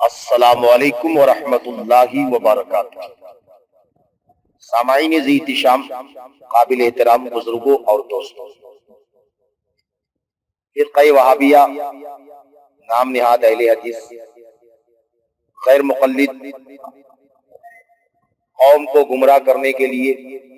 السلام علیکم ورحمۃ اللہ وبرکاتہ۔ سامعین ذی احتشام، قابل احترام بزرگوں اور دوستوں، فرقہ وہابیہ نام نہاد اہل حدیث غیر مقلد قوم کو گمراہ کرنے کے لیے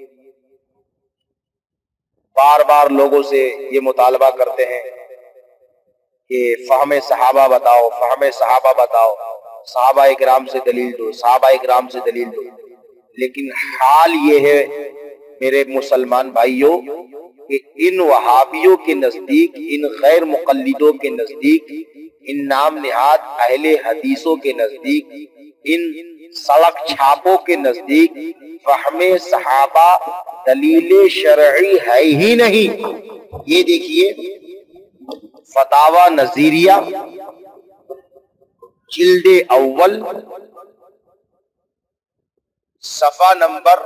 بار بار لوگوں سے یہ مطالبہ کرتے ہیں کہ فہم صحابہ بتاؤ، فہم صحابہ بتاؤ، صحابہ اکرام سے دلیل دو، صحابہ اکرام سے دلیل دو۔ لیکن حال یہ ہے میرے مسلمان بھائیوں کہ ان وہابیوں کے نزدیک، ان غیر مقلدوں کے نزدیک، ان نام نہاد اہل حدیثوں کے نزدیک، ان سڑک چھاپوں کے نزدیک فہم صحابہ دلیل شرعی ہے ہی نہیں۔ یہ دیکھیے فتاوی نظیریہ جلد اول صفحہ نمبر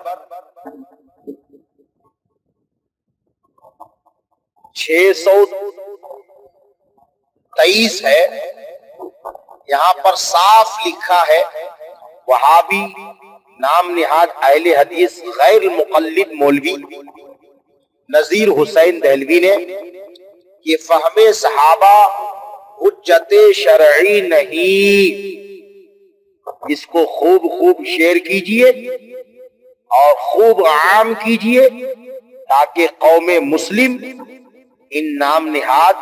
623 ہے۔ یہاں پر صاف لکھا ہے وہابی نام نہاد اہل حدیث غیر مقلد مولوی نذیر حسین دہلوی نے یہ فہم صحابہ حجت شرعی نہیں، اس کو خوب شیئر کیجئے اور خوب عام کیجئے تاکہ قوم مسلم ان نام نہاد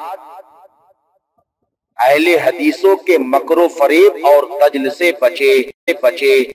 اہل حدیثوں کے مکر و فریب اور دجل سے بچے۔